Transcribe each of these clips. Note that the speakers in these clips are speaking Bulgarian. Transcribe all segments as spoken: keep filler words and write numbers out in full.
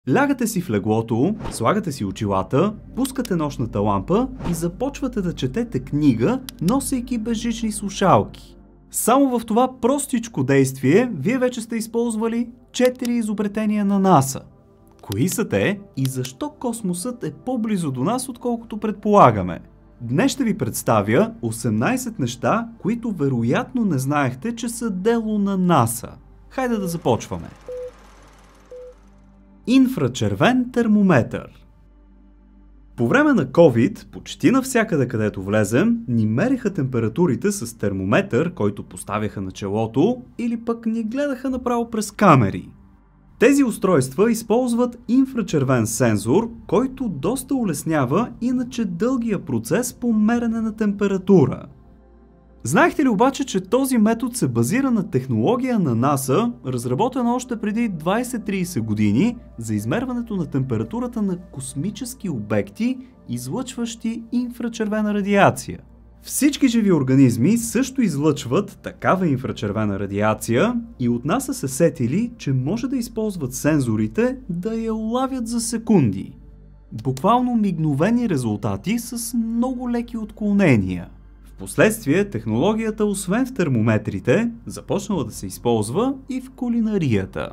Лягате си в леглото, слагате си очилата, пускате нощната лампа и започвате да четете книга, носейки безжични слушалки. Само в това простичко действие вие вече сте използвали четири изобретения на НАСА. Кои са те и защо космосът е по-близо до нас, отколкото предполагаме? Днес ще ви представя осемнайсет неща, които вероятно не знаехте, че са дело на НАСА. Хайде да започваме. Инфрачервен термометър. По време на COVID, почти навсякъде където влезем, ни мериха температурите с термометър, който поставяха на челото, или пък ни гледаха направо през камери. Тези устройства използват инфрачервен сензор, който доста улеснява иначе дългия процес по мерене на температура. Знаехте ли обаче, че този метод се базира на технология на НАСА, разработена още преди двайсет-трийсет години за измерването на температурата на космически обекти, излъчващи инфрачервена радиация? Всички живи организми също излъчват такава инфрачервена радиация и от НАСА се сетили, че може да използват сензорите да я улавят за секунди. Буквално мигновени резултати с много леки отклонения. Впоследствие технологията, освен в термометрите, започнала да се използва и в кулинарията.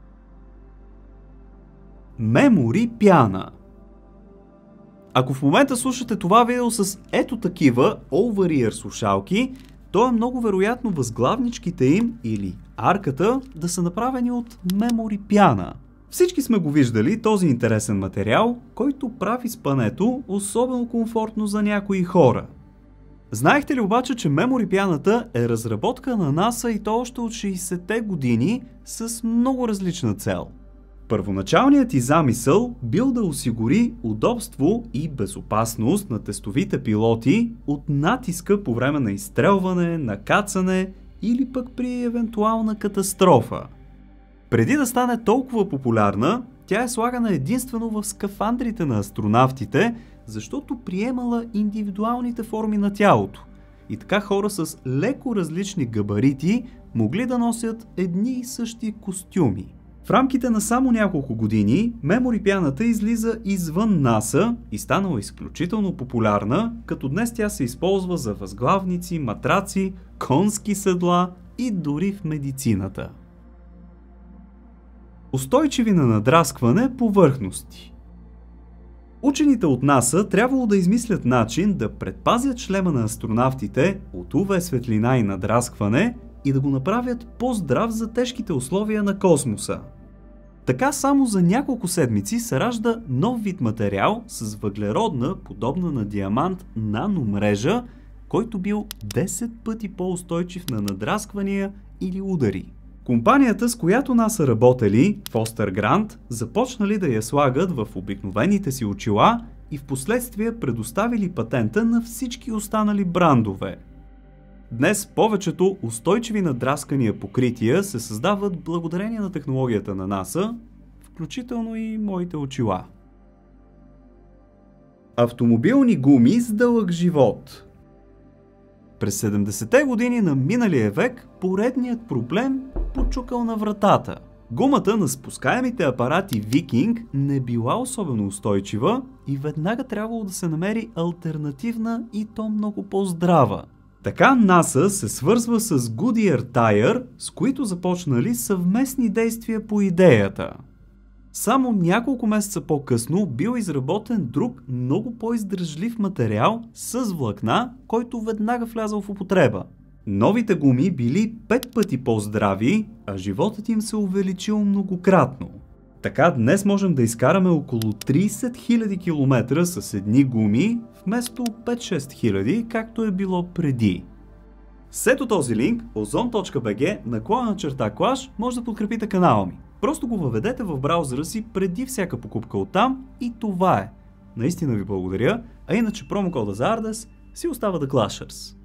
Memory пяна. Ако в момента слушате това видео с ето такива over-ear слушалки, то е много вероятно възглавничките им или арката да са направени от Memory пяна. Всички сме го виждали този интересен материал, който прави спането особено комфортно за някои хора. Знаехте ли обаче, че Memory пяната е разработка на НАСА и то още от шейсетте години с много различна цел? Първоначалният й замисъл бил да осигури удобство и безопасност на тестовите пилоти от натиска по време на изстрелване, на кацане или пък при евентуална катастрофа. Преди да стане толкова популярна, тя е слагана единствено в скафандрите на астронавтите, защото приемала индивидуалните форми на тялото. И така хора с леко различни габарити могли да носят едни и същи костюми. В рамките на само няколко години Memory пяната излиза извън НАСА и станала изключително популярна, като днес тя се използва за възглавници, матраци, конски седла и дори в медицината. Устойчиви на надраскване повърхности. Учените от НАСА трябвало да измислят начин да предпазят шлема на астронавтите от ю ви светлина и надраскване и да го направят по-здрав за тежките условия на космоса. Така само за няколко седмици се ражда нов вид материал с въглеродна, подобна на диамант, наномрежа, който бил десет пъти по-устойчив на надрасквания или удари. Компанията, с която НАСА работели, Фостер Грант, започнали да я слагат в обикновените си очила и в последствие предоставили патента на всички останали брандове. Днес повечето устойчиви надраскания покрития се създават благодарение на технологията на НАСА, включително и моите очила. Автомобилни гуми с дълъг живот. През седемдесетте години на миналия век поредният проблем почукал на вратата. Гумата на спускаемите апарати Викинг не била особено устойчива и веднага трябвало да се намери алтернативна и то много по-здрава. Така НАСА се свързва с Goodyear Tire, с които започнали съвместни действия по идеята. Само няколко месеца по-късно бил изработен друг, много по-издръжлив материал с влакна, който веднага влязъл в употреба. Новите гуми били пет пъти по-здрави, а животът им се увеличил многократно. Така днес можем да изкараме около трийсет хиляди километра с едни гуми, вместо пет-шест хиляди, както е било преди. С ето този линк, озон точка би джи наклона черта клаш, може да подкрепите канала ми. Просто го въведете в браузъра си преди всяка покупка оттам и това е. Наистина ви благодаря, а иначе промокода за Ардес си остава The Clashers.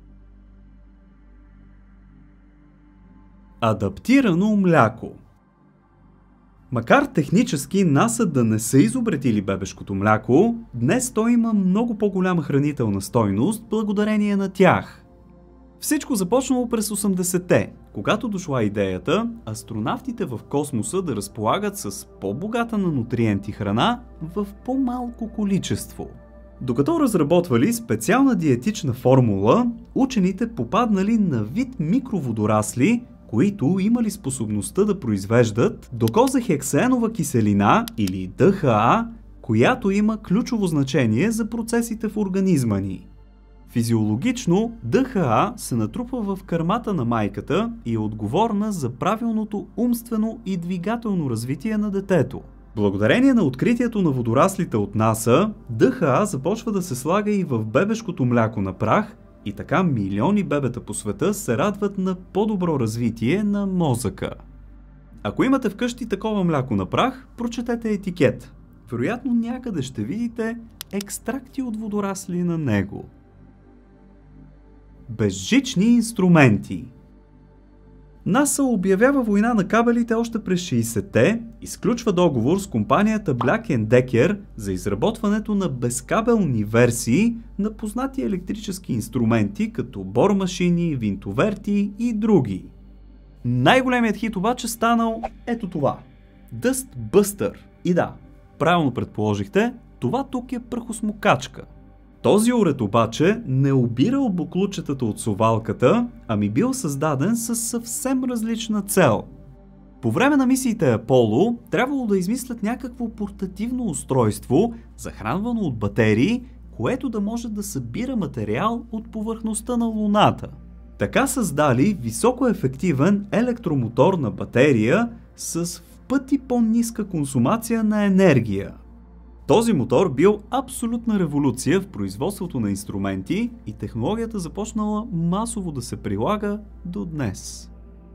Адаптирано мляко. Макар технически НАСА да не са изобретили бебешкото мляко, днес то има много по-голяма хранителна стойност благодарение на тях. Всичко започнало през осемдесетте, когато дошла идеята астронавтите в космоса да разполагат с по-богата на нутриенти храна в по-малко количество. Докато разработвали специална диетична формула, учените попаднали на вид микроводорасли, които имали способността да произвеждат докозахексаенова киселина или Д Х А, която има ключово значение за процесите в организма ни. Физиологично Д Х А се натрупва в кърмата на майката и е отговорна за правилното умствено и двигателно развитие на детето. Благодарение на откритието на водораслите от НАСА, Д Х А започва да се слага и в бебешкото мляко на прах и така милиони бебета по света се радват на по-добро развитие на мозъка. Ако имате вкъщи такова мляко на прах, прочетете етикет. Вероятно някъде ще видите екстракти от водорасли на него. Безжични инструменти. НАСА обявява война на кабелите още през шейсетте и сключва договор с компанията Black енд Decker за изработването на безкабелни версии на познати електрически инструменти като бормашини, винтоверти и други. Най-големият хит обаче станал ето това – Dust Buster. И да, правилно предположихте, това тук е прахосмокачка. Този уред обаче не обирал буклучетата от совалката, ами бил създаден със съвсем различна цел. По време на мисиите Аполо трябвало да измислят някакво портативно устройство, захранвано от батерии, което да може да събира материал от повърхността на Луната. Така създали високоефективен електромотор на батерия с в пъти по-ниска консумация на енергия. Този мотор бил абсолютна революция в производството на инструменти и технологията започнала масово да се прилага до днес.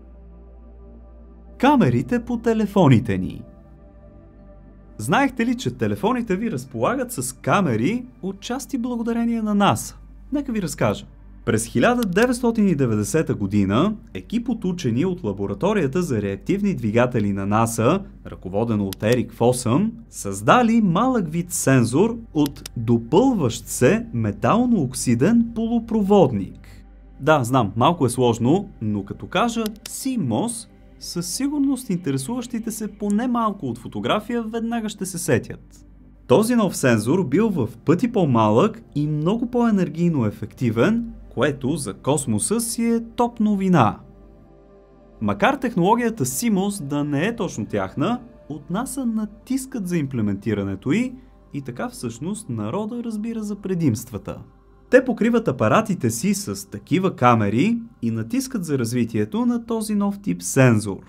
Камерите по телефоните ни. Знаехте ли, че телефоните ви разполагат с камери отчасти благодарение на НАСА? Нека ви разкажа. През хиляда деветстотин и деветдесета година екип от учени от лабораторията за реактивни двигатели на НАСА, ръководено от Ерик Фосъм, създали малък вид сензор от допълващ се метално-оксиден полупроводник. Да, знам, малко е сложно, но като кажа Си Мос, със сигурност интересуващите се поне малко от фотография веднага ще се сетят. Този нов сензор бил в пъти по-малък и много по-енергийно ефективен, което за космоса си е топ новина. Макар технологията Си Мос да не е точно тяхна, от НАСА натискат за имплементирането й и така всъщност народа разбира за предимствата. Те покриват апаратите си с такива камери и натискат за развитието на този нов тип сензор.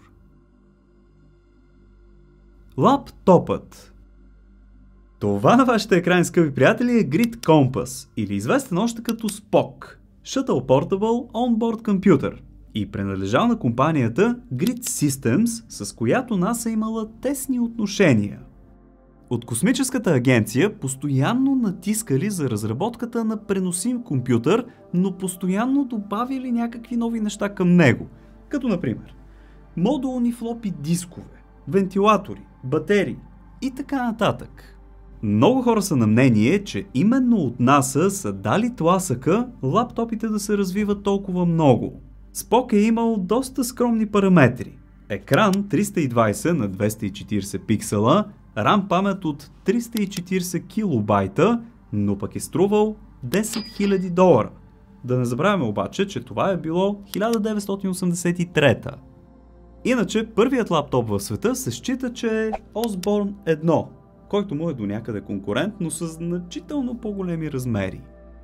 Лаптопът. Това на вашите екрани, скъпи приятели, е Grid Compass, или известен още като спок – Shuttle Portable Onboard Computer, и принадлежал на компанията Grid Systems, с която НАСА имала тесни отношения. От космическата агенция постоянно натискали за разработката на преносим компютър, но постоянно добавили някакви нови неща към него, като например модулни флопи дискове, вентилатори, батерии и така нататък. Много хора са на мнение, че именно от НАСА са дали тласъка лаптопите да се развиват толкова много. Спок е имал доста скромни параметри. Екран триста и двайсет на двеста и четирийсет пиксела, RAM памет от триста и четирийсет килобайта, но пък е струвал десет хиляди долара. Да не забравяме обаче, че това е било хиляда деветстотин осемдесет и трета. Иначе първият лаптоп в света се счита, че е Osborne едно, който му е до някъде конкурент, но с значително по-големи размери.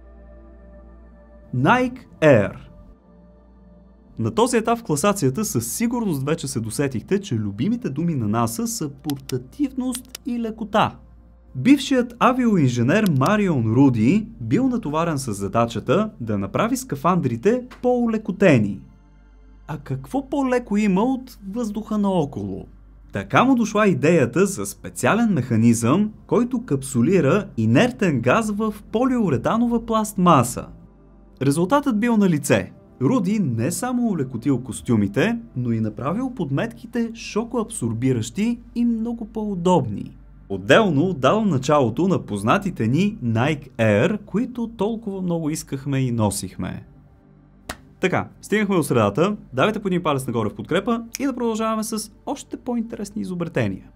Nike Air. На този етап в класацията със сигурност вече се досетихте, че любимите думи на НАСА са портативност и лекота. Бившият авиоинженер Марион Руди бил натоварен с задачата да направи скафандрите по-олекотени. А какво по-леко има от въздуха наоколо? Така му дошла идеята за специален механизъм, който капсулира инертен газ в полиуретанова пластмаса. Резултатът бил на лице. Руди не само олекотил костюмите, но и направил подметките шокоабсорбиращи и много по-удобни. Отделно дал началото на познатите ни Nike Air, които толкова много искахме и носихме. Така, стигнахме до средата, давайте по един палец нагоре в подкрепа и да продължаваме с още по-интересни изобретения.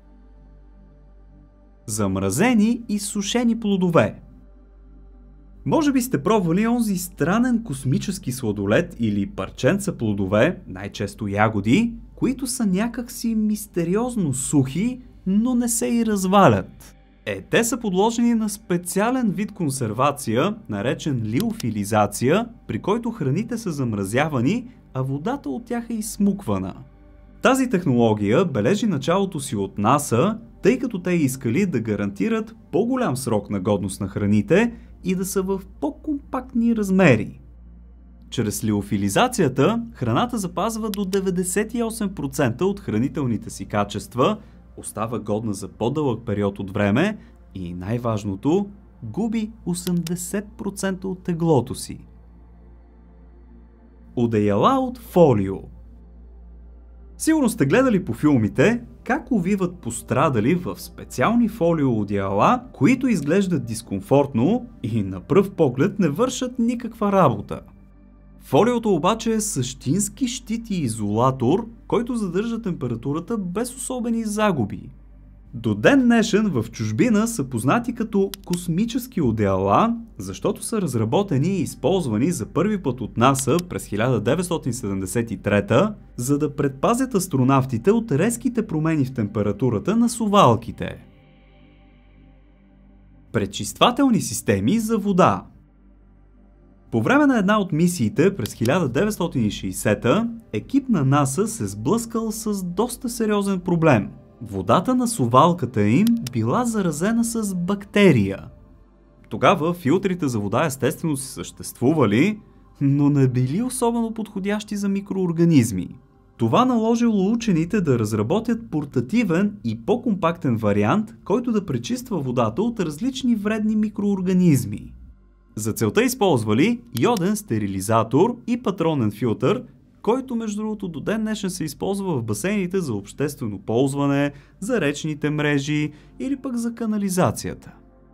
Замразени и сушени плодове. Може би сте пробвали онзи странен космически сладолед или парченца плодове, най-често ягоди, които са някакси мистериозно сухи, но не се и развалят. Е, те са подложени на специален вид консервация, наречен лиофилизация, при който храните са замразявани, а водата от тях е изсмуквана. Тази технология бележи началото си от НАСА, тъй като те искали да гарантират по-голям срок на годност на храните и да са в по-компактни размери. Чрез лиофилизацията храната запазва до деветдесет и осем процента от хранителните си качества, остава годна за по-дълъг период от време и най-важното, губи осемдесет процента от теглото си. Одеяла от фолио. Сигурно сте гледали по филмите как увиват пострадали в специални фолио одеяла, които изглеждат дискомфортно и на пръв поглед не вършат никаква работа. Фолиото обаче е същински щит и изолатор, който задържа температурата без особени загуби. До ден днешен в чужбина са познати като космически одеяла, защото са разработени и използвани за първи път от НАСА през хиляда деветстотин седемдесет и трета, за да предпазят астронавтите от резките промени в температурата на сувалките. Пречиствателни системи за вода. По време на една от мисиите през хиляда деветстотин и шейсета екип на НАСА се сблъскал с доста сериозен проблем. Водата на сувалката им била заразена с бактерия. Тогава филтрите за вода естествено си съществували, но не били особено подходящи за микроорганизми. Това наложило учените да разработят портативен и по-компактен вариант, който да пречиства водата от различни вредни микроорганизми. За целта използвали йоден стерилизатор и патронен филтър, който между другото до ден днешен се използва в басейните за обществено ползване, за речните мрежи или пък за канализацията.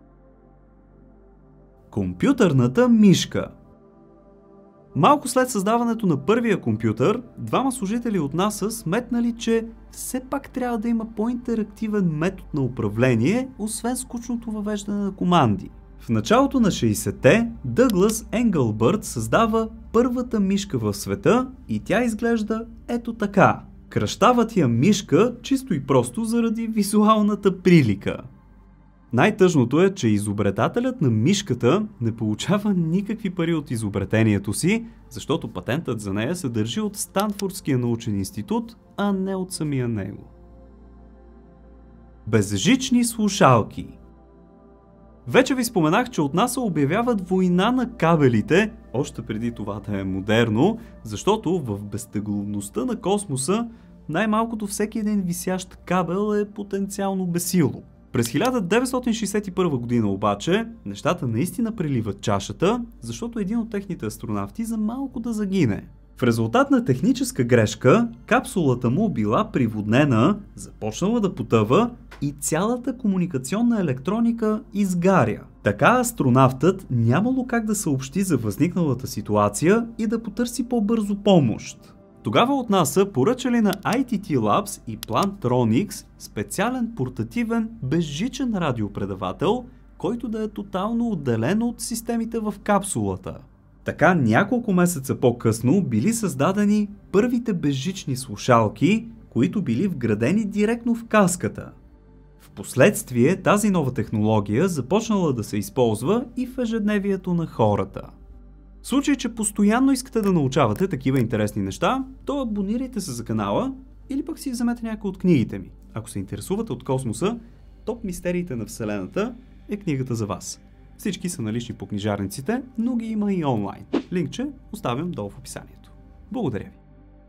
Компютърната мишка. Малко след създаването на първия компютър, двама служители от НАСА сметнали, че все пак трябва да има по-интерактивен метод на управление, освен скучното въвеждане на команди. В началото на шейсетте Дъглас Енгълбърт създава първата мишка в света и тя изглежда ето така. Кръщават я мишка чисто и просто заради визуалната прилика. Най-тъжното е, че изобретателят на мишката не получава никакви пари от изобретението си, защото патентът за нея се държи от Станфордския научен институт, а не от самия него. Безжични слушалки. Вече ви споменах, че от НАСА обявяват война на кабелите, още преди това да е модерно, защото в безтегловността на космоса най-малкото всеки един висящ кабел е потенциално безсило. През хиляда деветстотин шейсет и първа година обаче нещата наистина преливат чашата, защото един от техните астронавти за малко да загине. В резултат на техническа грешка, капсулата му била приводнена, започнала да потъва и цялата комуникационна електроника изгаря. Така астронавтът нямало как да съобщи за възникналата ситуация и да потърси по-бързо помощ. Тогава от НАСА поръчали на ай ти ти Labs и Plantronics специален портативен безжичен радиопредавател, който да е тотално отделен от системите в капсулата. Така няколко месеца по-късно били създадени първите безжични слушалки, които били вградени директно в каската. Впоследствие тази нова технология започнала да се използва и в ежедневието на хората. В случай, че постоянно искате да научавате такива интересни неща, то абонирайте се за канала или пък си вземете някои от книгите ми. Ако се интересувате от космоса, Топ мистериите на Вселената е книгата за вас. Всички са налични по книжарниците, но ги има и онлайн. Линкче оставям долу в описанието. Благодаря ви!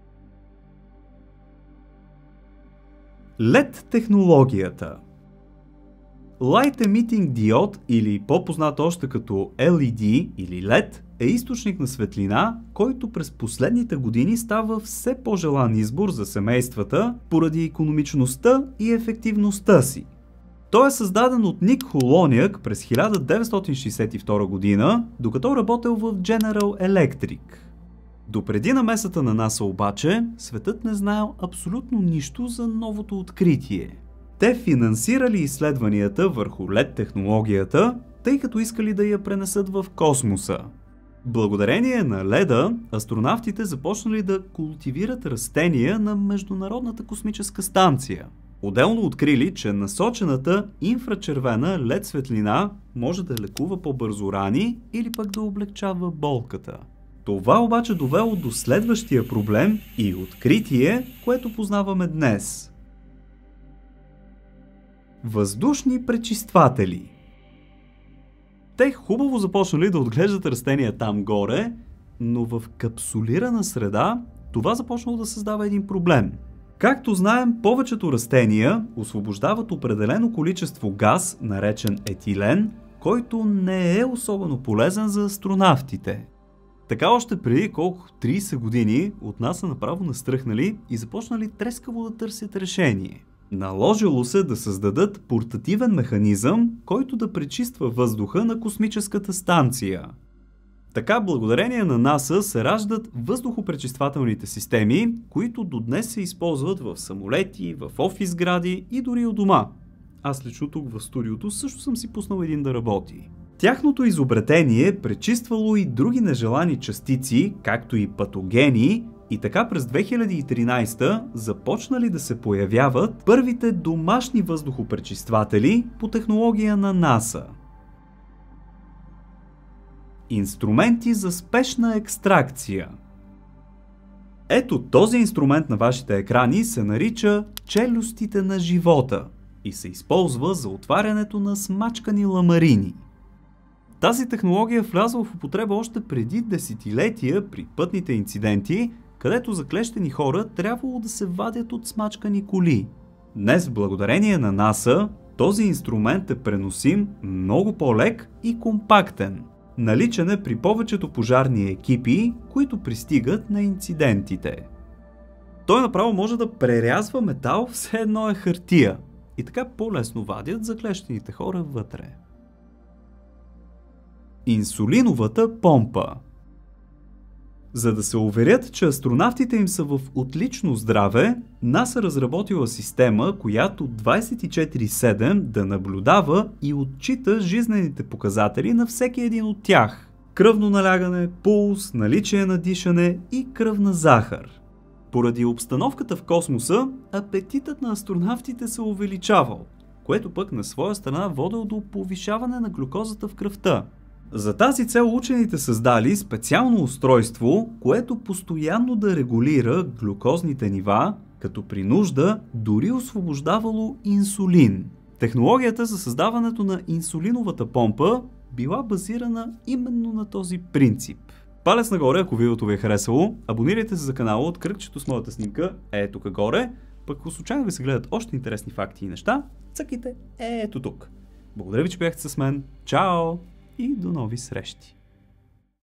лед технологията. Light Emitting Diode, или по-познат още като ел и ди или лед, е източник на светлина, който през последните години става все по-желан избор за семействата поради икономичността и ефективността си. Той е създаден от Ник Холоняк през хиляда деветстотин шейсет и втора година, докато работил в General Electric. Допреди намесата на НАСА обаче, светът не знаел абсолютно нищо за новото откритие. Те финансирали изследванията върху лед технологията, тъй като искали да я пренесат в космоса. Благодарение на леда, астронавтите започнали да култивират растения на Международната космическа станция. Отделно открили, че насочената инфрачервена лед светлина може да лекува по-бързо рани или пък да облегчава болката. Това обаче довело до следващия проблем и откритие, което познаваме днес. Въздушни пречистватели. Те хубаво започнали да отглеждат растения там горе, но в капсулирана среда това започнало да създава един проблем. Както знаем, повечето растения освобождават определено количество газ, наречен етилен, който не е особено полезен за астронавтите. Така още преди колко трийсет години от нас са направо настръхнали и започнали трескаво да търсят решение. Наложило се да създадат портативен механизъм, който да пречиства въздуха на космическата станция. Така, благодарение на НАСА се раждат въздухопречиствателните системи, които до днес се използват в самолети, в офис сгради и дори у дома. Аз лично тук в студиото също съм си пуснал един да работи. Тяхното изобретение пречиствало и други нежелани частици, както и патогени, и така през две хиляди и тринайсета започнали да се появяват първите домашни въздухопречистватели по технология на НАСА. Инструменти за спешна екстракция. Ето този инструмент на вашите екрани се нарича челюстите на живота и се използва за отварянето на смачкани ламарини. Тази технология влязла в употреба още преди десетилетия при пътните инциденти, където заклещени хора трябвало да се вадят от смачкани коли. Днес, благодарение на НАСА, този инструмент е преносим, много по-лек и компактен. Наличен е при повечето пожарни екипи, които пристигат на инцидентите. Той направо може да прерязва метал, все едно е хартия, и така по-лесно вадят заклещените хора вътре. Инсулиновата помпа. За да се уверят, че астронавтите им са в отлично здраве, НАСА разработила система, която двайсет и четири седем да наблюдава и отчита жизнените показатели на всеки един от тях. Кръвно налягане, пулс, наличие на дишане и кръвна захар. Поради обстановката в космоса, апетитът на астронавтите се увеличавал, което пък на своя страна водил до повишаване на глюкозата в кръвта. За тази цел учените създали специално устройство, което постоянно да регулира глюкозните нива, като при нужда дори освобождавало инсулин. Технологията за създаването на инсулиновата помпа била базирана именно на този принцип. Палец нагоре, ако видеото ви е харесало, абонирайте се за канала от кръгчето с моята снимка, е тук горе, пък ако случайно ви се гледат още интересни факти и неща, цъкайте ето тук. Благодаря ви, че бяхте с мен. Чао! И до нови срещи!